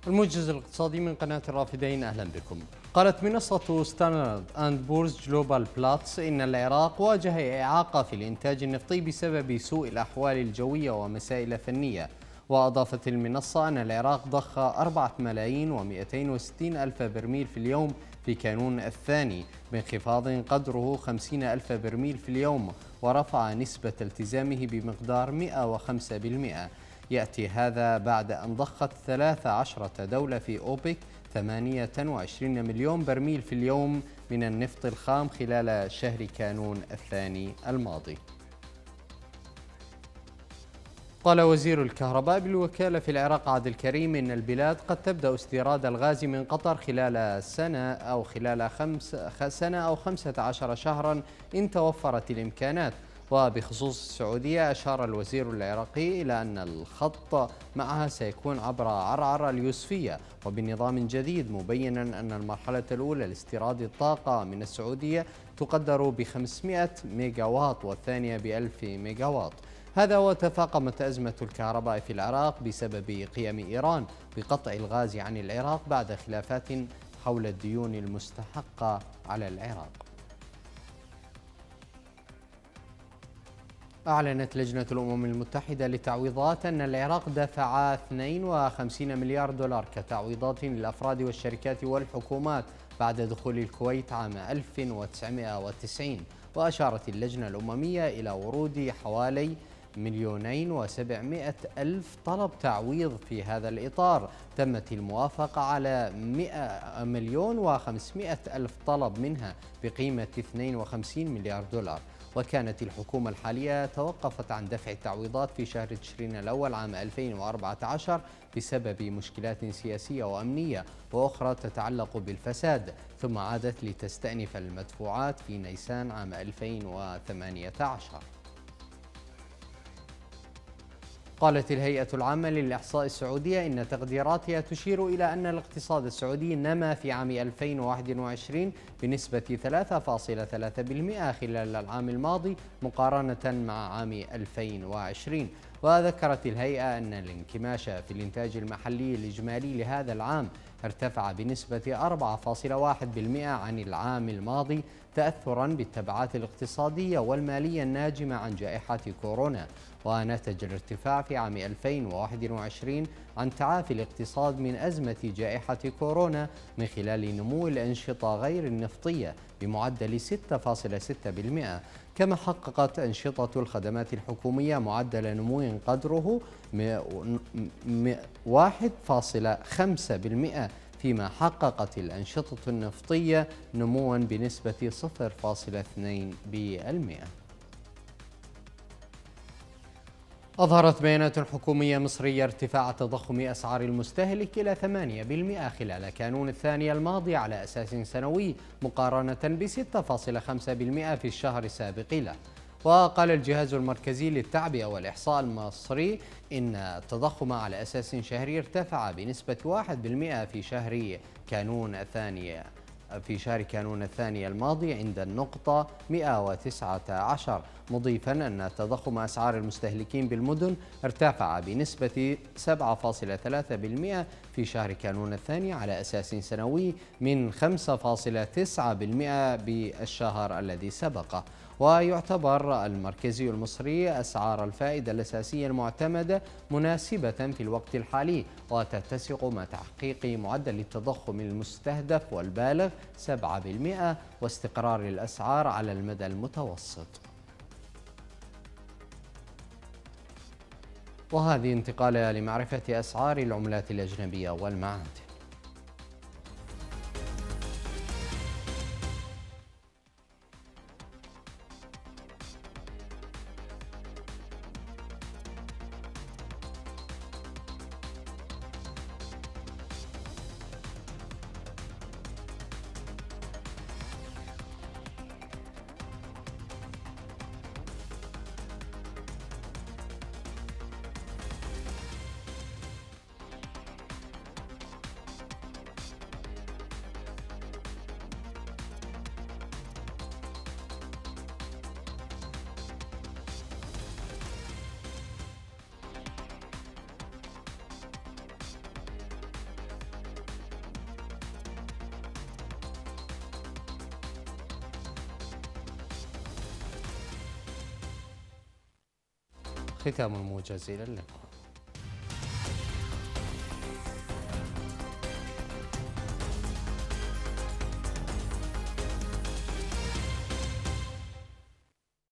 الموجز الاقتصادي من قناة الرافدين، أهلا بكم. قالت منصة ستاندرد أند بورز جلوبال بلاتس إن العراق واجه إعاقة في الإنتاج النفطي بسبب سوء الأحوال الجوية ومسائل فنية. وأضافت المنصة أن العراق ضخ 4,260,000 برميل في اليوم في كانون الثاني، بانخفاض قدره 50,000 برميل في اليوم، ورفع نسبة التزامه بمقدار 105%. يأتي هذا بعد أن ضخت 13 دولة في أوبك 28 مليون برميل في اليوم من النفط الخام خلال شهر كانون الثاني الماضي. قال وزير الكهرباء بالوكالة في العراق عادل كريم إن البلاد قد تبدأ استيراد الغاز من قطر خلال سنة أو 15 شهرا إن توفرت الإمكانات. وبخصوص السعودية، أشار الوزير العراقي إلى أن الخط معها سيكون عبر عرعر اليوسفية وبنظام جديد، مبينا أن المرحلة الأولى لاستيراد الطاقة من السعودية تقدر ب 500 ميجاوات والثانية ب1000 ميجاوات. هذا وتفاقمت أزمة الكهرباء في العراق بسبب قيام إيران بقطع الغاز عن العراق بعد خلافات حول الديون المستحقة على العراق. أعلنت لجنة الأمم المتحدة للتعويضات أن العراق دفع 52 مليار دولار كتعويضات للأفراد والشركات والحكومات بعد دخول الكويت عام 1990. وأشارت اللجنة الأممية إلى ورود حوالي 2,700,000 طلب تعويض في هذا الإطار. تمت الموافقة على 1,500,000 طلب منها بقيمة 52 مليار دولار. وكانت الحكومة الحالية توقفت عن دفع التعويضات في شهر تشرين الأول عام 2014 بسبب مشكلات سياسية وأمنية وأخرى تتعلق بالفساد، ثم عادت لتستأنف المدفوعات في نيسان عام 2018. قالت الهيئة العامة للإحصاء السعودية إن تقديراتها تشير إلى أن الاقتصاد السعودي نما في عام 2021 بنسبة 3.3% خلال العام الماضي مقارنة مع عام 2020. وذكرت الهيئة أن الانكماش في الإنتاج المحلي الإجمالي لهذا العام ارتفع بنسبة 4.1% عن العام الماضي، تأثرا بالتبعات الاقتصادية والمالية الناجمة عن جائحة كورونا. ونتج الارتفاع في عام 2021 عن تعافي الاقتصاد من أزمة جائحة كورونا من خلال نمو الأنشطة غير النفطية بمعدل 6.6%. كما حققت أنشطة الخدمات الحكومية معدل نمو قدره 1.5%، فيما حققت الأنشطة النفطية نموا بنسبة 0.2%. أظهرت بيانات حكومية مصرية ارتفاع تضخم أسعار المستهلك إلى 8% خلال كانون الثاني الماضي على أساس سنوي، مقارنة ب 6.5% في الشهر السابق له. وقال الجهاز المركزي للتعبئة والإحصاء المصري إن التضخم على أساس شهري ارتفع بنسبة 1% في شهر كانون الثاني الماضي عند النقطة 119، مضيفا أن تضخم أسعار المستهلكين بالمدن ارتفع بنسبة 7.3% في شهر كانون الثاني على أساس سنوي من 5.9% بالشهر الذي سبقه. ويعتبر المركزي المصري أسعار الفائدة الأساسية المعتمدة مناسبة في الوقت الحالي، وتتسق مع تحقيق معدل التضخم المستهدف والبالغ 7% واستقرار الأسعار على المدى المتوسط. وهذه انتقالة لمعرفة أسعار العملات الأجنبية والمعادن. ختام الموجز، إلى اللقاء.